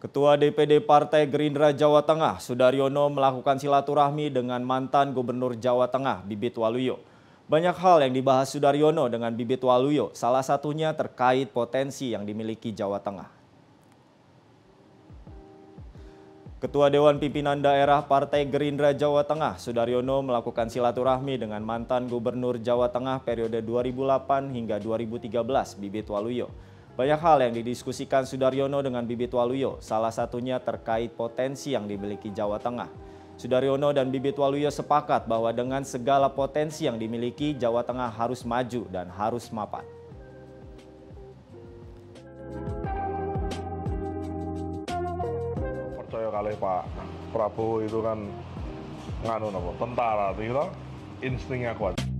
Ketua DPD Partai Gerindra Jawa Tengah, Sudaryono melakukan silaturahmi dengan mantan Gubernur Jawa Tengah, Bibit Waluyo. Banyak hal yang dibahas Sudaryono dengan Bibit Waluyo, salah satunya terkait potensi yang dimiliki Jawa Tengah. Ketua Dewan Pimpinan Daerah Partai Gerindra Jawa Tengah, Sudaryono melakukan silaturahmi dengan mantan Gubernur Jawa Tengah periode 2008 hingga 2013, Bibit Waluyo. Banyak hal yang didiskusikan Sudaryono dengan Bibit Waluyo, salah satunya terkait potensi yang dimiliki Jawa Tengah. Sudaryono dan Bibit Waluyo sepakat bahwa dengan segala potensi yang dimiliki, Jawa Tengah harus maju dan harus mapan. Percaya kali Pak Prabowo itu kan tentara, instingnya kuat.